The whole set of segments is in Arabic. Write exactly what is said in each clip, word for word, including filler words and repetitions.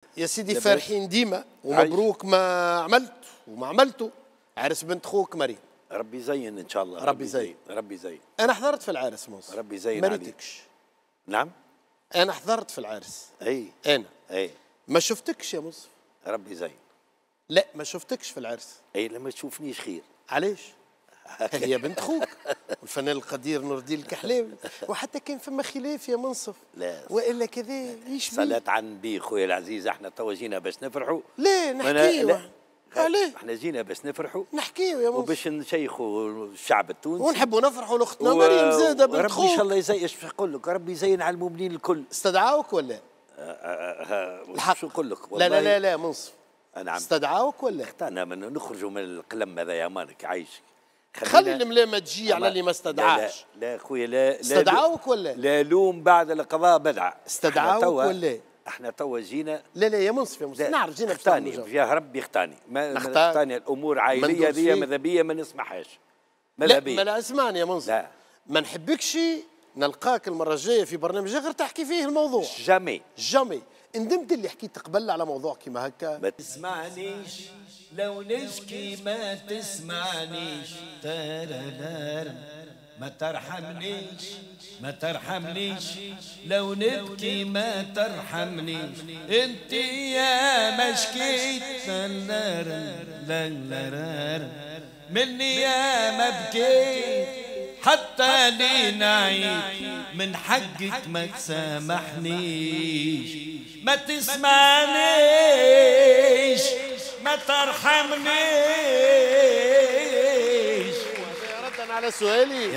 يا سيدي فارحين ديما ومبروك ما عملت وما عملته. عرس بنت خوك مريم. ربي يزين ان شاء الله. ربي يزين. ربي يزين. انا حضرت في العرس موسى. ربي يزين ما ريتكش. نعم. انا حضرت في العرس. اي انا اي ما شفتكش يا مصطفى. ربي يزين. لا ما شفتكش في العرس. اي لما تشوفنيش خير. علاش؟ هي بنت خوك والفنان القدير نور الدين الكحلاوي، وحتى كان فما خلاف يا منصف. لا والا كذا ايش صلاة على النبي خويا العزيز، احنا توا جينا باش نفرحوا. لا نحكيو. علاه؟ احنا جينا باش نفرحوا نحكيو يا منصف وباش نشيخوا الشعب التونسي ونحبوا نفرحوا لاختنا و... مريم زاده بنت خوك. ربي ان شاء الله يزين. ايش نقول لك؟ ربي يزين على المؤمنين الكل. استدعاوك ولا؟ الحق شو نقول لك؟ لا لا لا لا منصف. نعم. استدعاوك ولا؟ اختارنا من نخرجوا من القلم هذا يا مالك عايشك. خلي الملامه تجي على اللي ما استدعاش. لا لا خويا لا لا استدعاوك ولا؟ لا لوم بعد القضاء بدعه. استدعاوك ولا؟ احنا توا جينا. لا لا يا منصف يا منصف نعرف جينا اختاني بجاه ربي اختاني. ما اختاني الامور عائليه هذه مذهبيه ما نسمحهاش. مذهبيه. لا لا اسمعني يا منصف. لا ما نحبكش نلقاك المره الجايه في برنامج غير تحكي فيه الموضوع. جامي جامي. ندمت اللي حكيت قبل على موضوع كيما هكا. ما تسمعنيش لو نشكي ما تسمعنيش. ما ترحمنيش ما ترحمنيش لو نبكي ما ترحمنيش. انت يا مشكيت مني يا ما بكيت حتى لينا عيد من حقك ما تسامحنيش. ما تسمعنيش ما ترحمنيش. ردا على سؤالي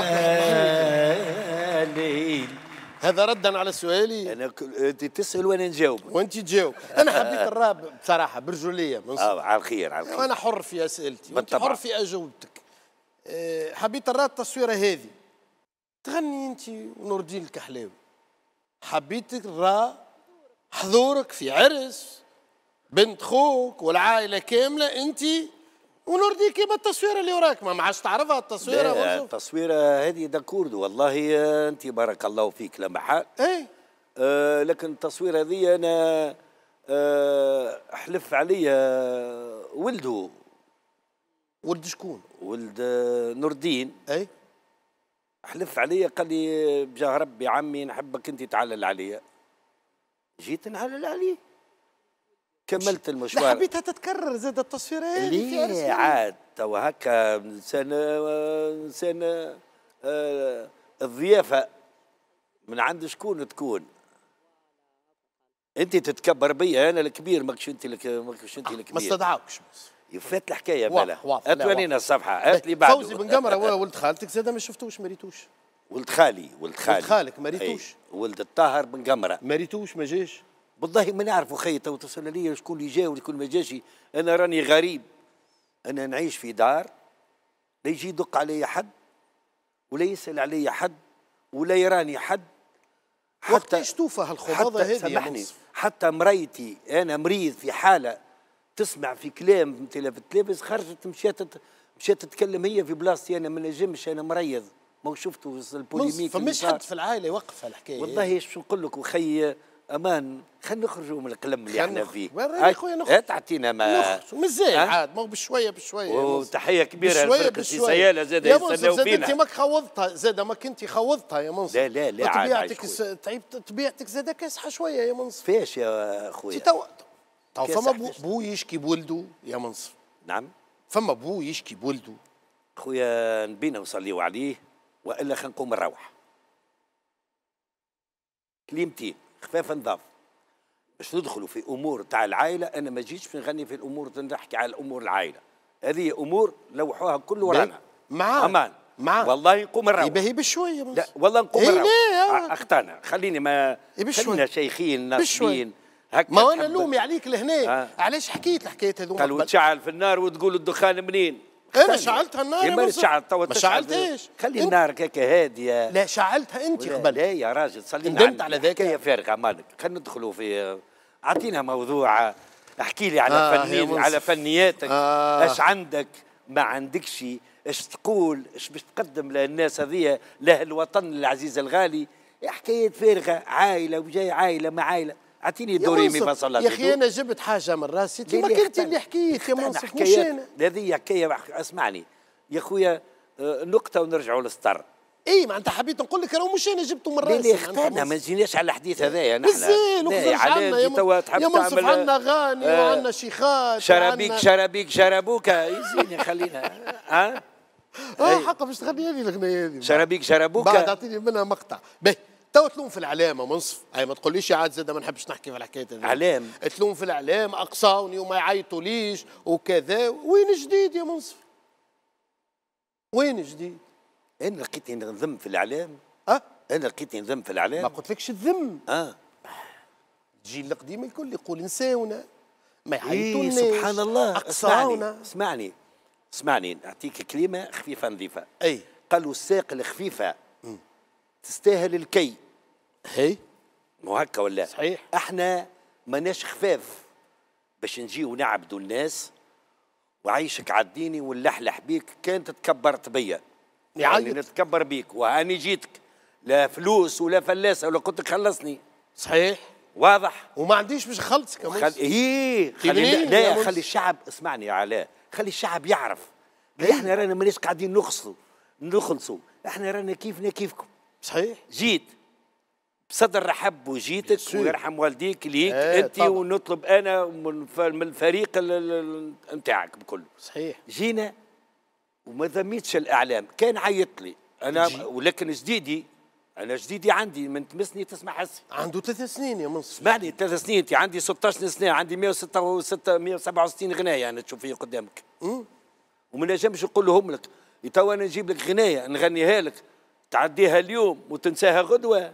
يا ليل. هذا ردا على سؤالي. انا انت تسال وانا نجاوب وانت تجاوب. انا حبيت الراب بصراحه برجوليه. اه على الخير على الخير. وانا حر في اسئلتي وانت حر في اجوبتك. أه حبيت الراب التصويره هذه تغني انت ونور الدين الكحلاوي. حبيت الرا حضورك في عرس بنت خوك والعائله كامله انت ونور الدين كيما التصويره اللي وراك ما عادش تعرفها التصويره. لا التصويره هذه داكورد والله انت بارك الله فيك لا محال. اي آه لكن التصويره هذه انا آه حلف عليا ولده. ولد شكون؟ ولد نور الدين. اي حلف عليا قال لي بجاه ربي عمي نحبك انت تعلل عليا. جيت نعلل عليه كملت المشوار. لا حبيتها تتكرر زاد التصويره هذه. ليه عاد توا هكا انسان انسان آه الضيافه من عند شكون تكون؟ انت تتكبر بيا انا الكبير ماكش انت ماكش انت الكبير. ما استدعاوكش فات الحكايه مالا. واضح اتونينا الصفحه هات لي بعد. فوزي بن قمره ولد خالتك زاد ما شفتوش ما ريتوش. ولد خالي ولد خالي ولد خالك ما ريتوش. ولد الطاهر بن قمره ما ريتوش ما جاش. والله ما نعرفوا خي تو تصل لي شكون اللي جا وشكون ما جاش. انا راني غريب. انا نعيش في دار لا يجي يدق علي حد ولا يسال علي حد ولا يراني حد. وقتاش توفى هالخضاضه هذه؟ سامحني حتى مريتي انا مريض في حاله تسمع في كلام في التلفز خرجت مشات مشات تتكلم هي في بلاصتي انا ما نجمش انا مريض. ما شفتوا البوليميك فمش حد في العائله يوقف هالحكايه. والله ايش نقول لك وخي امان خلينا نخرجوا من القلم اللي احنا فيه. يا خويا نخرج. تعطينا ما مزال عاد ما هو بشويه بشويه. وتحيه كبيره لفرقه سياله زاد يستناو فينا. انت ماك خوضتها زاد ما كنت خوضتها يا منصف. لا لا لا عاد طبيعتك تعبت طبيعتك زاد كاسحه شويه يا منصف. فاش يا خويا؟ تو تو فما بو يشكي بولده يا منصف. نعم فما بو يشكي بولده. خويا نبينا نصليو عليه والا خلينا نقوم نروح. كلمتين خفاف نضاف باش ندخلوا في امور تاع العائله. انا ما جيتش نغني في الامور نحكي على الامور العائله هذه امور لوحوها كل ورانا. معاه امان معاه والله نقوم نروح. يبقى بشويه بس. لا والله نقوم إيه نروح. ليه اختانا خليني ما خلينا شيخين ناصبين هكا. ما انا نلومي عليك لهنا. آه. علاش حكيت الحكايه هذوما؟ قالوا تشعل في النار وتقول الدخان منين؟ انا شعلتها النار ما شعلت توا ما شعلتهاش. خلي النار هكاكا هاديه. لا شعلتها انت قبل. لا يا راجل صلي ندمت على ذاك. يا فارغه مالك. خلينا ندخلوا في اعطينا موضوع. احكي لي على آه فني على فنياتك. آه. اش عندك ما عندكش اش تقول اش باش تقدم للناس هذيا له الوطن العزيز الغالي. حكايات فارغه عائله وجاي عائله مع عائله اعطيني دوري مي فاصل يا اخي انا جبت حاجه من راسي ما كنت اللي حكيت يا منصف مش انا. هذه حكايه اسمعني يا خويا نقطه ونرجعوا للسطر. اي ما انت حبيت نقول لك راهو مش انا جبته من راسي. اللي اختارنا ما نجيناش على الحديث هذايا نحن. مازال عندنا يا منصف عندنا غاني آه وعندنا شيخات شرابيك شرابيك شربوكا يزيني خلينا ها اه حق باش تغني هذه الاغنيه هذه شرابيك شربوكا بعد اعطيني منها مقطع. باهي تو تلوم في الاعلام يا منصف. اي ما تقوليش عاد زاد ما نحبش نحكي في الحكايه هذه. اعلام تلوم في الاعلام اقصاوني وما يعيطوا ليش وكذا. وين جديد يا منصف؟ وين جديد؟ انا لقيتني نذم في الاعلام. اه انا لقيتني نذم في الاعلام. ما قلتلكش تذم. اه الجيل القديم الكل يقول نساونا ما يعيطوا لنا. إيه سبحان الله. اقصاونا. اسمعني اسمعني نعطيك كلمه خفيفه نظيفه. اي قالوا الساق الخفيفه م. تستاهل الكي. هي مو هكا ولا؟ صحيح. احنا ماناش خفاف باش نجيو نعبدوا الناس وعيشك عديني ونلحلح بيك. كان تتكبرت بيا يعني نتكبر بيك وهاني جيتك لا فلوس ولا فلاسه ولا قلت لك خلصني. صحيح واضح. وما عنديش باش نخلصك يا خل... ايه خلي لا خلي الشعب اسمعني يا علاء خلي الشعب يعرف إيه؟ احنا رانا ماناش قاعدين نخلصوا نخلصوا احنا رانا كيفنا كيفكم. صحيح. جيت بصدر رحب وجيتك ويرحم والديك ليك ايه انت طبعا. ونطلب انا من الفريق نتاعك بكل. صحيح. جينا وما ذميتش الاعلام. كان عيط لي انا جي. ولكن جديدي انا جديدي عندي من تمسني تسمع حسي. عنده ثلاث سنين يا منصف. اسمعني ثلاث سنين انت عندي ستطاش سنه عندي مئة وسبعة وستين غنايه انا تشوف فيا قدامك. امم وما نجمش نقول لهم لك تو انا نجيب لك غنايه نغنيها لك تعديها اليوم وتنساها غدوه.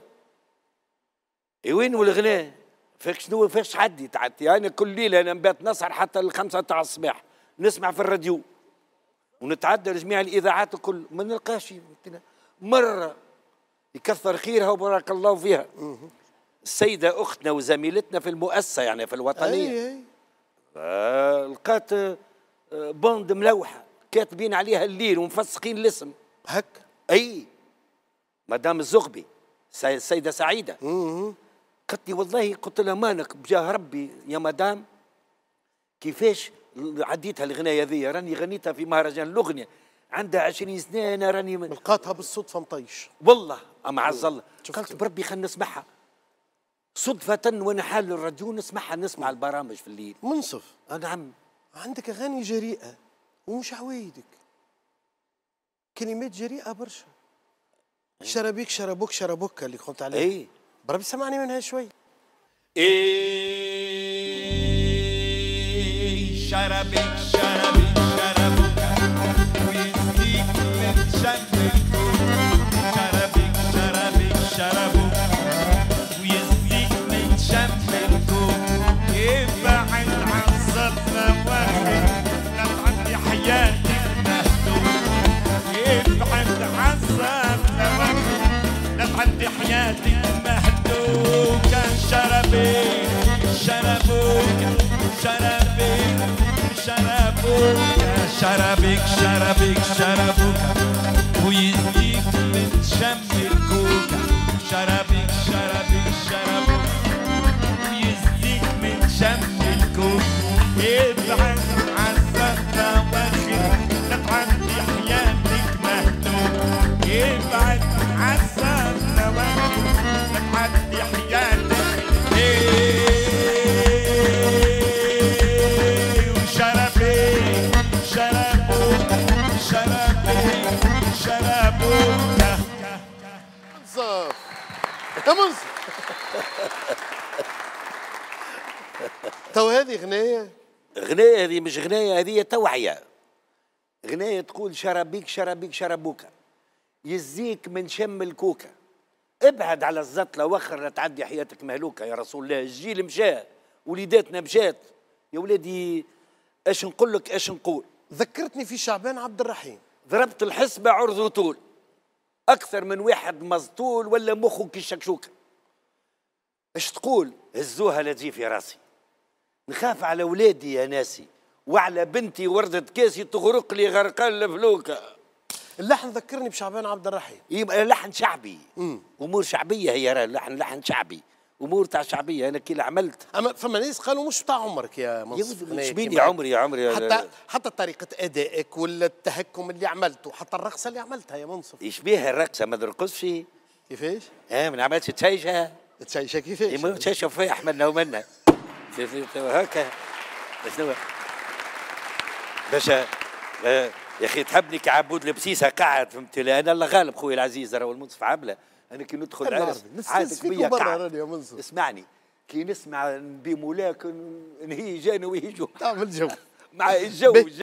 اي وين الغناء؟ فيك شنو فيش عدي تعدي. انا كل ليله انا نبات نسهر حتى الخمسه تاع الصباح نسمع في الراديو ونتعدى لجميع الاذاعات الكل ما نلقاش مره يكثر خيرها وبارك الله فيها. السيده اختنا وزميلتنا في المؤسسه يعني في الوطنيه أي أي. آه لقات آه بوند ملوحه كاتبين عليها الليل ومفسقين الاسم هك. اي مدام الزغبي السيده سعيده. امم قلت لي والله قلت لها مانك بجاه ربي يا مدام كيفاش عديتها الغنايه ذي راني غنيتها في مهرجان الاغنيه عندها عشرين سنه انا راني من... لقاتها بالصدفه مطيش والله اما عز الله. قلت بربي خلينا نسمعها صدفه وانا حال الراديو نسمعها نسمع البرامج في الليل. منصف. اه نعم. عندك اغاني جريئه ومش عوايدك كلمات جريئه برشا. شربيك شربوك شربوك اللي قلت عليه. اي بربي سمعني منها شوي. ايه شربيك شربيك شربوك ويزيك من شمك شربيك شربيك شربوك ويزيك من شمك يبعد عن صدنا واحد لا تعدي حياتك مهدوم يبعد عن صدنا واحد لا تعدي حياتك مهدوكا. شربيك شربوك شربيك شربوك شربيك شربيك شربوك ويزيك من شم الكوكا. شربيك شربيك شربوك ويزيك من شم الكوكا يبعد عن صدنا واخر لا تعدي حياتك مهدوك يبعد عن صدنا واخر لا تعدي حياتك. ايه وشربيك شربوك شربيك شربوك. منصف يا منصف. تو هذه غنايه. غنايه هذه مش غنايه هذه توعيه. غنايه تقول شربيك شربيك شربوكا يزيك من شم الكوكا ابعد على الزطلة وخر لا تعدي حياتك مهلوكة يا رسول الله. الجيل مشى وليداتنا مشات يا ولادي ايش نقول لك ايش نقول. ذكرتني في شعبان عبد الرحيم. ضربت الحسبة عرض وطول أكثر من واحد مزطول ولا مخه كي الشكشوكة. ايش تقول؟ هزوها لا تجي في راسي نخاف على ولادي يا ناسي وعلى بنتي وردة كاسي تغرق لي غرقان الفلوكة. اللحن ذكرني بشعبان عبد الرحيم. يبقى لحن شعبي. مم. امور شعبيه هي لحن لحن شعبي امور تاع شعبيه. انا كي عملت اما فما ناس قالوا مش بتاع عمرك يا منصف. شبيني يا عمري يا عمري حتى حتى طريقه ادائك ولا التهكم اللي عملته، حتى الرقصه اللي عملتها يا منصف. يشبيها الرقصه ما نرقصش. كيفاش؟ اه ما نعملش تشيشه. تشيشه كيفاش؟ ما تشيشه فيها احمدنا ومنا هكا. شنو باش آه يا اخي تحبني كعبود لبسيسه قاعد فهمت لي. انا الله غالب خويا العزيز راهو المنصف عامله. انا كي ندخل العرس عادك بيا قاعد. اسمعني كي نسمع بمولاك نهي جاني ويجوا تعمل جو مع الجو